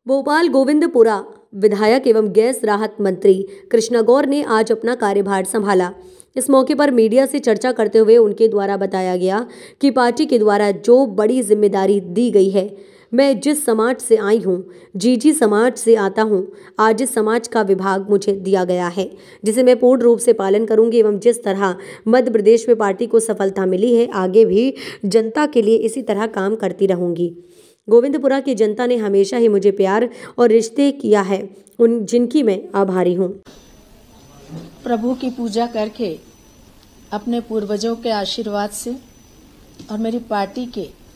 भोपाल गोविंदपुरा विधायक एवं गैस राहत मंत्री कृष्णा गौर ने आज अपना कार्यभार संभाला। इस मौके पर मीडिया से चर्चा करते हुए उनके द्वारा बताया गया कि पार्टी के द्वारा जो बड़ी जिम्मेदारी दी गई है, मैं जिस समाज से आई हूँ, जीजी समाज से आता हूँ, आज इस समाज का विभाग मुझे दिया गया है, जिसे मैं पूर्ण रूप से पालन करूंगी एवं जिस तरह मध्य प्रदेश में पार्टी को सफलता मिली है, आगे भी जनता के लिए इसी तरह काम करती रहूंगी। गोविंदपुरा की जनता ने हमेशा ही मुझे प्यार और रिश्ते किया है, उन जिनकी मैं आभारी हूँ। प्रभु की पूजा करके अपने पूर्वजों के आशीर्वाद से और मेरी पार्टी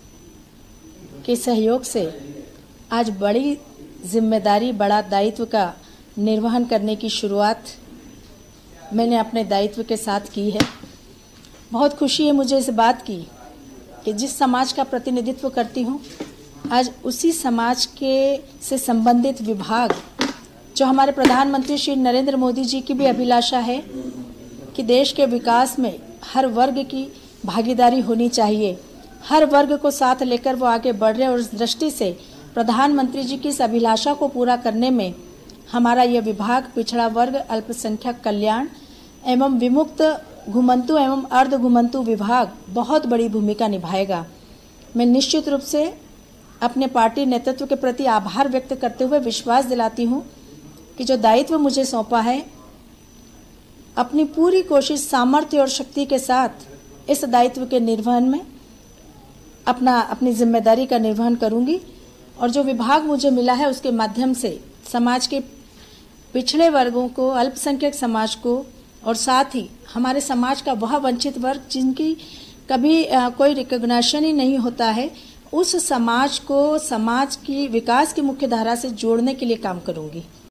के सहयोग से आज बड़ी जिम्मेदारी, बड़ा दायित्व का निर्वहन करने की शुरुआत मैंने अपने दायित्व के साथ की है। बहुत खुशी है मुझे इस बात की कि जिस समाज का प्रतिनिधित्व करती हूँ, आज उसी समाज के से संबंधित विभाग, जो हमारे प्रधानमंत्री श्री नरेंद्र मोदी जी की भी अभिलाषा है कि देश के विकास में हर वर्ग की भागीदारी होनी चाहिए, हर वर्ग को साथ लेकर वो आगे बढ़ रहे, और इस दृष्टि से प्रधानमंत्री जी की इस अभिलाषा को पूरा करने में हमारा यह विभाग पिछड़ा वर्ग, अल्पसंख्यक कल्याण एवं विमुक्त घुमंतु एवं अर्ध घुमंतु विभाग बहुत बड़ी भूमिका निभाएगा। मैं निश्चित रूप से अपने पार्टी नेतृत्व के प्रति आभार व्यक्त करते हुए विश्वास दिलाती हूँ कि जो दायित्व मुझे सौंपा है, अपनी पूरी कोशिश, सामर्थ्य और शक्ति के साथ इस दायित्व के निर्वहन में अपनी जिम्मेदारी का निर्वहन करूंगी। और जो विभाग मुझे मिला है उसके माध्यम से समाज के पिछड़े वर्गों को, अल्पसंख्यक समाज को, और साथ ही हमारे समाज का वह वंचित वर्ग जिनकी कभी कोई रिकॉग्निशन ही नहीं होता है, उस समाज को समाज की विकास की मुख्य धारा से जोड़ने के लिए काम करूंगी।